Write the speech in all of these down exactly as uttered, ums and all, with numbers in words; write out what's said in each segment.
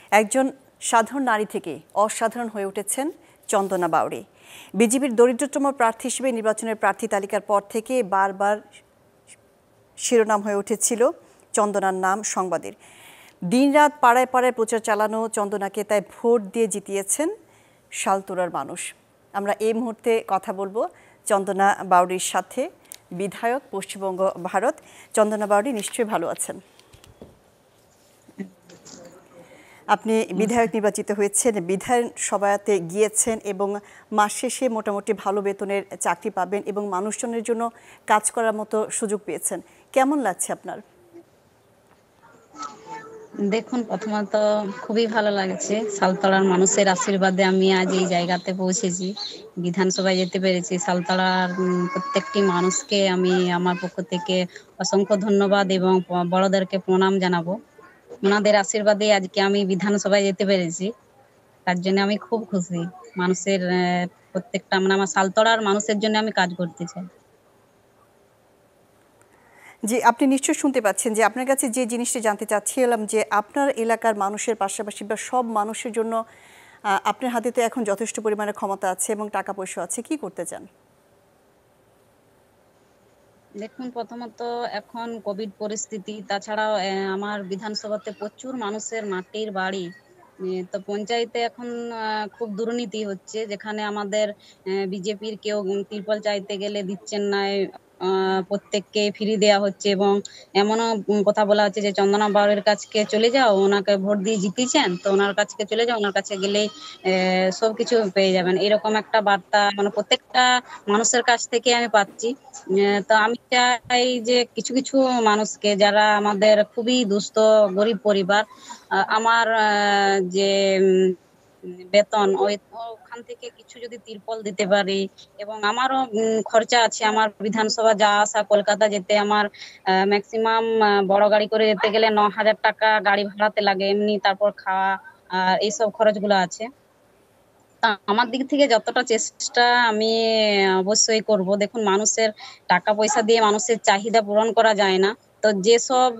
একজন সাধারণ নারী থেকে অসাধারণ হয়ে উঠেছেন চন্দনা বাউরি। বিজেপির দরিদ্রতম প্রার্থী হিসেবে নির্বাচনের প্রার্থী তালিকার পর থেকে বারবার শিরোনাম হয়ে উঠেছিল চন্দনার নাম সংবাদের। দিনরাত পাড়ায় পাড়ায় প্রচার চালানো চন্দনাকে তাই ভোট দিয়ে জিতিয়েছেন শালতুরার মানুষ। আমরা এই মুহূর্তে কথা বলবো চন্দনা বাউরির সাথে, বিধায়ক, পশ্চিমবঙ্গ, ভারত। চন্দনা বাউরি নিশ্চয়ই ভালো আছেন? আপনি বিধায়ক নির্বাচিত হয়েছেন, বিধানসভাতে গিয়েছেন এবং মাস শেষে মোটামুটি ভালো বেতনের চাকরি পাবেন এবং মানুষজনের জন্য কাজ করার মতো সুযোগ পেয়েছেন। কেমন লাগছে আপনার? দেখুন, প্রথমত খুবই ভালো লাগছে। শালতলার মানুষের আশীর্বাদে আমি আজ এই জায়গাতে পৌঁছেছি, বিধানসভায় যেতে পেরেছি। শালতলার প্রত্যেকটি মানুষকে আমি আমার পক্ষ থেকে অসংখ্য ধন্যবাদ এবং বড়দেরকে প্রণাম জানাবো। ওনাদের আশীর্বাদে আজকে আমি বিধানসভায় যেতে পেরেছি, তার জন্য আমি খুব খুশি। মানুষের প্রত্যেকটা মানে আমার শালতলার মানুষের জন্য আমি কাজ করতে চাই। জি, আপনি নিশ্চয়ই শুনতে পাচ্ছেন যে আপনার কাছে যে জিনিসটা জানতে চাচ্ছিলাম যে আপনার এলাকার মানুষের পাশাপাশি বা সব মানুষের জন্য আপনার হাতে তো এখন যথেষ্ট পরিমাণে ক্ষমতা আছে এবং টাকা পয়সা আছে, কি করতে চান? দেখুন, প্রথমত এখন কোভিড পরিস্থিতি, তাছাড়াও আমার বিধানসভাতে প্রচুর মানুষের মাটির বাড়ি, তো পঞ্চায়েতে এখন খুব দুর্নীতি হচ্ছে, যেখানে আমাদের বিজেপির কেউ তিরপল চাইতে গেলে দিচ্ছেন না, প্রত্যেককে ফ্রি দেওয়া হচ্ছে এবং এমনও কথা বলা হচ্ছে যে চন্দনা বাউরির কাছকে চলে যাও, ওনাকে ভোট দিয়ে জিতিয়েছেন তো ওনার কাছকে চলে যাও, ওনার কাছে গেলেই সবকিছু পেয়ে যাবেন, এরকম একটা বার্তা মানে প্রত্যেকটা মানুষের কাছ থেকে আমি পাচ্ছি। তো আমি চাই যে কিছু কিছু মানুষকে, যারা আমাদের খুবই দুস্থ গরিব পরিবার, আমার যে বেতন ওই ওখান থেকে কিছু যদি তিরপল দিতে পারি, এবং আমারও খরচা আছে, আমার বিধানসভা যা আসা কলকাতা যেতে আমার ম্যাক্সিমাম বড় গাড়ি করে যেতে গেলে ন হাজার টাকা গাড়ি ভাড়াতে লাগে, এমনি তারপর খাওয়া আর এইসব খরচগুলো আছে। তা আমার দিক থেকে যতটা চেষ্টা আমি অবশ্যই করব। দেখুন, মানুষের টাকা পয়সা দিয়ে মানুষের চাহিদা পূরণ করা যায় না, তো যেসব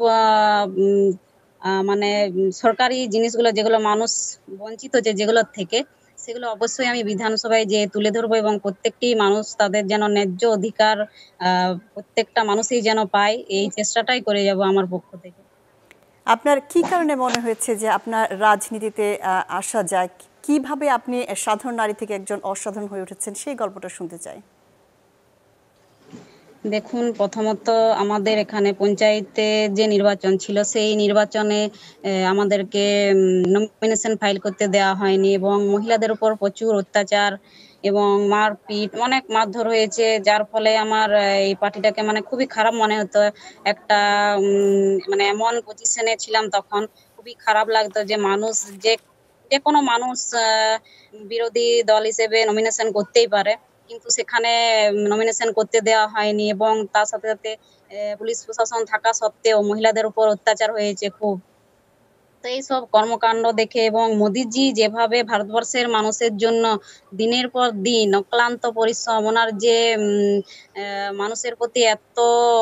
মানে সরকারি জিনিসগুলো যেগুলো মানুষ বঞ্চিত হচ্ছে যেগুলোর থেকে, সেগুলো অবশ্যই আমি বিধানসভায় যে তুলে ধরবো এবং প্রত্যেকটি মানুষ তাদের যেন ন্যায্য অধিকার আহ প্রত্যেকটা মানুষই যেন পায়, এই চেষ্টাটাই করে যাব আমার পক্ষ থেকে। আপনার কি কারণে মনে হয়েছে যে আপনার রাজনীতিতে আসা যায়? কিভাবে আপনি সাধারণ নারী থেকে একজন অসাধারণ হয়ে উঠেছেন, সেই গল্পটা শুনতে চাই। দেখুন, প্রথমত আমাদের এখানে পঞ্চায়েতে যে নির্বাচন ছিল, সেই নির্বাচনে আমাদেরকে নমিনেশন ফাইল করতে দেওয়া হয়নি এবং মহিলাদের উপর প্রচুর অত্যাচার এবং মারপিট, অনেক মারধর হয়েছে, যার ফলে আমার এই পার্টিটাকে মানে খুবই খারাপ মনে হতো। একটা মানে এমন পজিশনে ছিলাম তখন, খুবই খারাপ লাগতো যে মানুষ যে যে কোনো মানুষ বিরোধী দল হিসেবে নমিনেশন করতেই পারে, কিন্তু সেখানে নমিনেশন করতে দেওয়া হয়নি এবং তার সাথে সাথে পুলিশ প্রশাসন থাকা সত্ত্বেও মহিলাদের উপর অত্যাচার হয়েছে খুব। তো এইসব কর্মকাণ্ড দেখে এবং মোদিজি যেভাবে ভারতবর্ষের মানুষের জন্য দিনের পর দিন অক্লান্ত পরিশ্রম, ওনার যে মানুষের প্রতি এত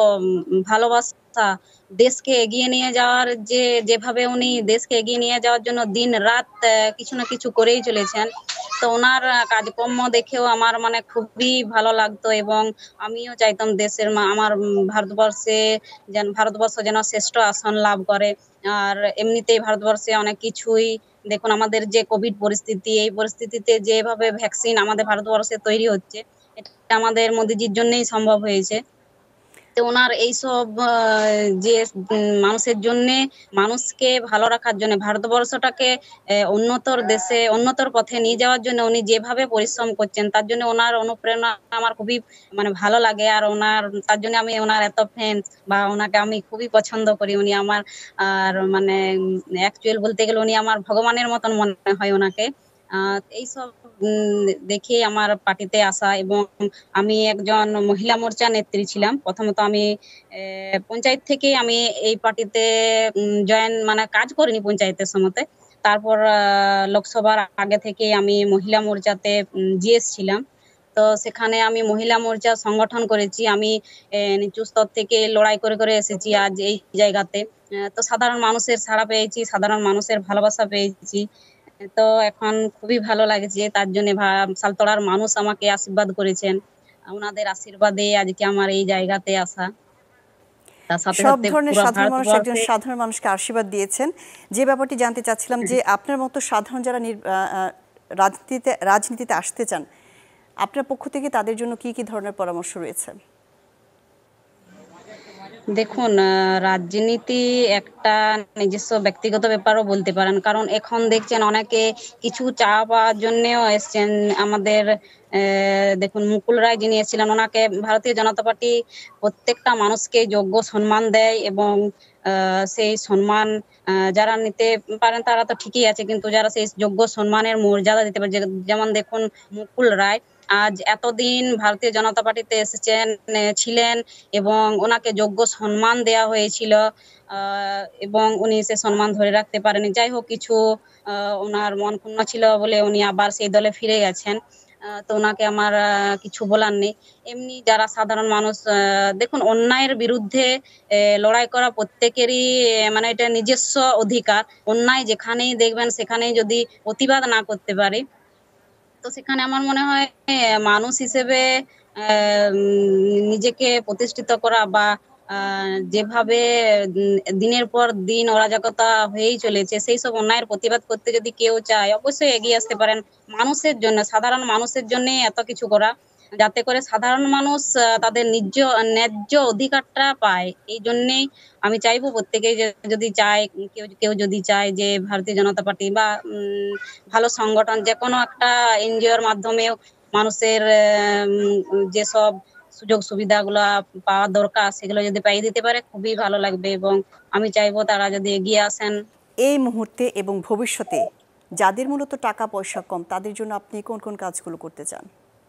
ভালোবাসা, দেশকে এগিয়ে নিয়ে যাওয়ার যে যেভাবে উনি দেশকে এগিয়ে নিয়ে যাওয়ার জন্য দিন রাত কিছু না কিছু করেই চলেছেন, তো ওনার কাজকর্ম দেখেও আমার মানে খুবই ভালো লাগতো এবং আমিও চাইতাম দেশের আমার ভারতবর্ষে যেন ভারতবর্ষ যেন শ্রেষ্ঠ আসন লাভ করে। আর এমনিতেই ভারতবর্ষে অনেক কিছুই, দেখুন আমাদের যে কোভিড পরিস্থিতি, এই পরিস্থিতিতে যেভাবে ভ্যাকসিন আমাদের ভারতবর্ষে তৈরি হচ্ছে, এটা আমাদের মোদিজির জন্যই সম্ভব হয়েছে। তো ওনার এইসব যে মানুষের জন্য, মানুষকে ভালো রাখার জন্য, ভারতবর্ষটাকে উন্নতর দেশে উন্নতর পথে নিয়ে যাওয়ার জন্য উনি যেভাবে পরিশ্রম করছেন, তার জন্য ওনার অনুপ্রেরণা আমার খুবই মানে ভালো লাগে। আর ওনার তার জন্য আমি ওনার এত ফ্যান বা ওনাকে আমি খুবই পছন্দ করি। উনি আমার আর মানে অ্যাকচুয়াল বলতে গেলে উনি আমার ভগবানের মতন মনে হয় ওনাকে। আহ এইসব দেখে আমার পার্টিতে আসা, এবং আমি একজন মহিলা মোর্চা নেত্রী ছিলাম। প্রথমত আমি পঞ্চায়েত থেকে আমি এই পার্টিতে জয়েন মানে কাজ করিনি পঞ্চায়েতের সময়তে, তারপর লোকসভার আগে থেকে আমি মহিলা মোর্চাতে জিএস ছিলাম, তো সেখানে আমি মহিলা মোর্চা সংগঠন করেছি। আমি নিচু স্তর থেকে লড়াই করে করে এসেছি আজ এই জায়গাতে। আহ, তো সাধারণ মানুষের সাড়া পেয়েছি, সাধারণ মানুষের ভালোবাসা পেয়েছি। তো এখন খুবই ভালো লাগছে, তার জন্য সালতোড়ার মানুষ আমাকে আশীর্বাদ করেছেন। ওনাদের আশীর্বাদে আজকে আমার এই জায়গাতে আসা, তার সাথে সব সাথে ধরনের পুরো সাধারণ মানুষ একজন ভারতবর্ষে। সাধারণ মানুষকে আশীর্বাদ দিয়েছেন। যে ব্যাপারটি জানতে চাচ্ছিলাম যে আপনার মতো সাধারণ যারা নির- আহ, আহ, রাজনীতিতে রাজনীতিতে আসতে চান, আপনার পক্ষ থেকে তাদের জন্য কি কি ধরনের পরামর্শ রয়েছে? দেখুন, আহ, রাজনীতি একটা নিজস্ব ব্যক্তিগত ব্যাপারও বলতে পারেন, কারণ এখন দেখছেন অনেকে কিছু চা পাওয়ার জন্যও এসছেন আমাদের। আহ, দেখুন, মুকুল রায় যিনি এসেছিলেন, ওনাকে ভারতীয় জনতা পার্টি প্রত্যেকটা মানুষকে যোগ্য সম্মান দেয়, এবং আহ, সেই সম্মান আহ, যারা নিতে পারেন তারা তো ঠিকই আছে, কিন্তু যারা সেই যোগ্য সম্মানের মর্যাদা দিতে পারে, যে- যেমন দেখুন মুকুল রায় আজ এতদিন ভারতীয় জনতা পার্টিতে এসেছেন, এ, ছিলেন, এবং ওনাকে যোগ্য সম্মান দেয়া হয়েছিল, আহ, এবং উনি সে সম্মান ধরে রাখতে পারেনি। যাই হোক, কিছু আহ, ওনার মন ক্ষুণ্ণ ছিল বলে উনি আবার সেই দলে ফিরে গেছেন। আহ, তো ওনাকে আমার আহ, কিছু বলার নেই। এমনি যারা সাধারণ মানুষ, আহ, দেখুন, অন্যায়ের বিরুদ্ধে আহ, লড়াই করা প্রত্যেকেরই আহ, মানে এটা নিজস্ব অধিকার। অন্যায় যেখানেই দেখবেন সেখানেই যদি প্রতিবাদ না করতে পারি, তো সেখানে আমার মনে হয় আহ, মানুষ হিসেবে আহ, উম, নিজেকে প্রতিষ্ঠিত করা, বা আহ, যেভাবে উম, দিনের পর দিন অরাজকতা হয়েই চলেছে, সেই সব অন্যায়ের প্রতিবাদ করতে যদি কেউ চায়, অবশ্যই এগিয়ে আসতে পারেন। মানুষের জন্য, সাধারণ মানুষের জন্য এত কিছু করা, যাতে করে সাধারণ মানুষ আহ, তাদের নিজ ন্যায্য অধিকারটা পায়। এই জন্যেই আমি চাইবো প্রত্যেকেই যে যদি চায়, কেউ কেউ যদি চায় যে ভারতীয় জনতা পার্টি বা উম, ভালো সংগঠন যে কোনো একটা এনজিওর মাধ্যমেও মানুষের উম, যেসব সুযোগ সুবিধাগুলো পাওয়া দরকার সেগুলো যদি পাইয়ে দিতে পারে, খুবই ভালো লাগবে, এবং আমি চাইবো তারা যদি এগিয়ে আসেন। এই মুহূর্তে এবং ভবিষ্যতে যাদের মূলত টাকা পয়সা কম, তাদের জন্য আপনি কোন কোন কাজগুলো করতে চান?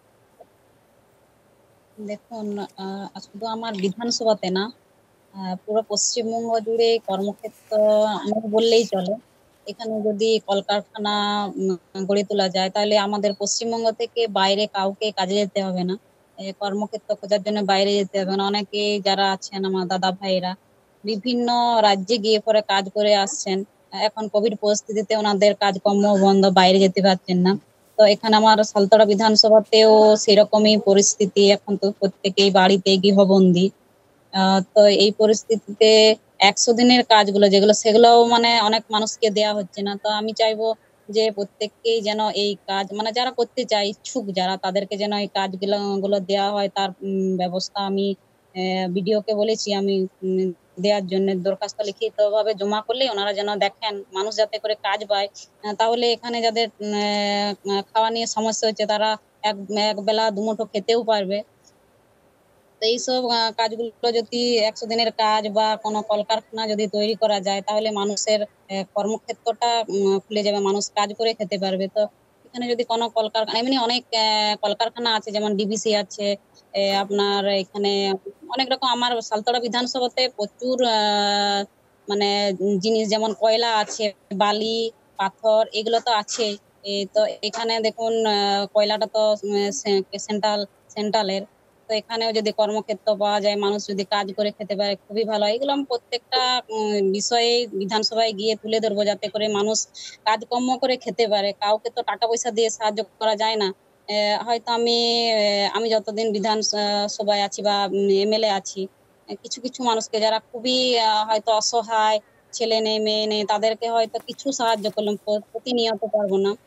দেখুন, আহ, শুধু আমার বিধানসভাতে না, আহ, পুরো পশ্চিমবঙ্গ জুড়ে কর্মক্ষেত্র আমার বললেই চলে। এখানে যদি কলকারখানা উম, গড়ে তোলা যায়, তাহলে আমাদের পশ্চিমবঙ্গ থেকে বাইরে কাউকে কাজে যেতে হবে না। এ, কর্মক্ষেত্র খোঁজার জন্য বাইরে যেতে হবে না। অনেকে যারা আছেন আমার দাদা ভাইরা বিভিন্ন রাজ্যে গিয়ে পরে কাজ করে আসছেন। এখন কোভিড পরিস্থিতিতে ওনাদের কাজকর্ম বন্ধ, বাইরে যেতে পারছেন না। তো এখানে আমার সালতোড়া বিধানসভাতেও সেরকমই পরিস্থিতি, এখন তো প্রত্যেকেই বাড়িতে গৃহবন্দী। আহ তো এই পরিস্থিতিতে একশো দিনের কাজগুলো যেগুলো, সেগুলোও মানে অনেক মানুষকে দেয়া হচ্ছে না। তো আমি চাইবো যে প্রত্যেককেই যেন এই কাজ, মানে যারা করতে চায় ইচ্ছুক যারা, তাদেরকে যেন এই কাজগুলো গুলো দেওয়া হয়। তার উম, ব্যবস্থা আমি বিডিওকে বলেছি, আমি উম, দেওয়ার জন্য দরখাস্ত লিখিত ভাবে জমা করলেই ওনারা যেন দেখেন, মানুষ যাতে করে কাজ পায়। আহ, তাহলে এখানে যাদের উম, আহ, খাওয়া নিয়ে সমস্যা হচ্ছে, তারা এক এক বেলা দুমুঠো খেতেও পারবে। তো এইসব আহ, কাজগুলো যদি একশো দিনের কাজ বা কোনো কলকারখানা যদি তৈরি করা যায়, তাহলে মানুষের আহ, কর্মক্ষেত্রটা উম, খুলে যাবে, মানুষ কাজ করে খেতে পারবে। তো এখানে যদি কোনো কলকারখানা, এমনি অনেক আহ, কলকারখানা আছে, যেমন ডিবিসি আছে, আহ, আপনার এখানে অনেক রকম। আমার সালতোড়া বিধানসভাতে প্রচুর আহ মানে জিনিস, যেমন কয়লা আছে, বালি, পাথর, এগুলো তো আছে। তো এখানে দেখুন, আহ, কয়লাটা তো সেন্ট্রাল সেন্ট্রালের। তো এখানেও যদি কর্মক্ষেত্র পাওয়া যায়, মানুষ যদি কাজ করে খেতে পারে, খুবই ভালো হয়। এগুলো আমি প্রত্যেকটা উম, বিষয়ে বিধানসভায় গিয়ে তুলে ধরবো, যাতে করে মানুষ কাজকর্ম করে খেতে পারে। কাউকে তো টাকা পয়সা দিয়ে সাহায্য করা যায় না। আহ, হয়তো আমি আহ, আমি যতদিন বিধান আহ, সভায় আছি বা এমএলএ আছি, আহ, কিছু কিছু মানুষকে যারা খুবই আহ, হয়তো অসহায়, ছেলে নেই মেয়ে নেই, তাদেরকে হয়তো কিছু সাহায্য করলাম, প্র- প্রতিনিয়ত পারবো না।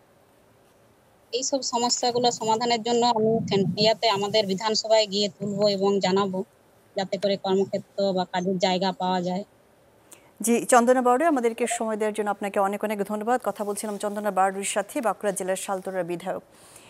এইসব সমস্যাগুলো সমাধানের জন্য আমি সেন- ইয়াতে আমাদের বিধানসভায় গিয়ে তুলবো এবং জানাবো, যাতে করে কর্মক্ষেত্র বা কাজের জায়গা পাওয়া যায়। জি, চন্দনা বাউরি, আমাদেরকে সময় দেওয়ার জন্য আপনাকে অনেক অনেক ধন্যবাদ। কথা বলছিলাম চন্দনা বাউরির সাথে, বাঁকুড়া জেলার সালতোড়ার বিধায়ক।